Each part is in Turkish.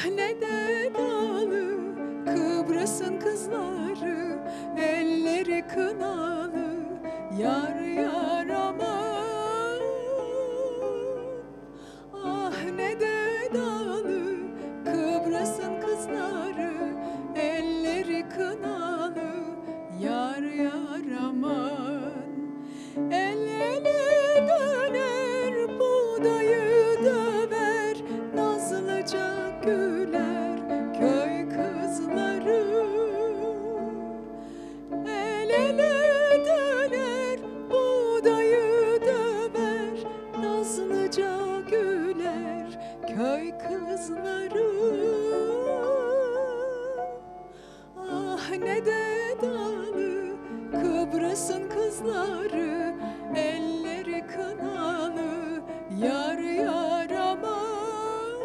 ne de dağlı Kıbrıs'ın kızları, elleri kınalı, yar yar aman. Ah ne de dağlı Kıbrıs'ın kızları, elleri kınalı, yar yar aman. El ele döner, buğdayı döver, nazlıca güler köy kızları. El ele döner, buğdayı döver, nazlıca güler köy kızları. Ah ne de dağlı Kıbrıs'ın kızları, elleri kınalı, yar yar aman.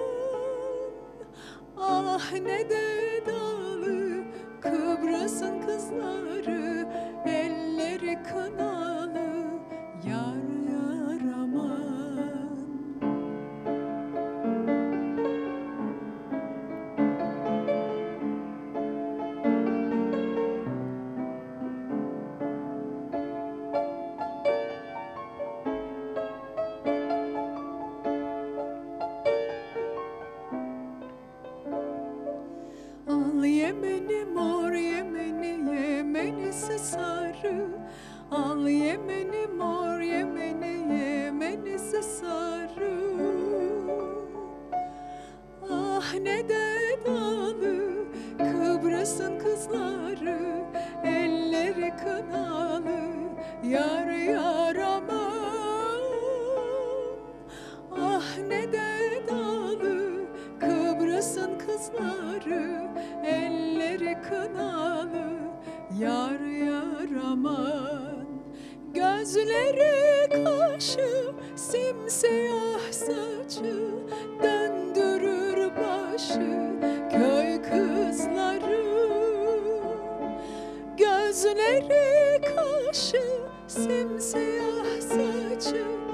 Ah ne de dağlı Kıbrıs'ın kızları, elleri kınalı, yar yar aman. Al Yemen'i mor Yemen'i, Yemen'isi sarı. Al Yemen'i mor Yemen'i, Yemen'isi sarı. Ah ne de dağlı Kıbrıs'ın kızları, elleri kınalı, yar yar aman. Ah ne de dağlı Kıbrıs'ın kızları, elleri kınalı, yar yar aman. Gözleri kaşı, simsiyah saçı, döndürür başı köy kızları. Gözleri kaşı, simsiyah saçı,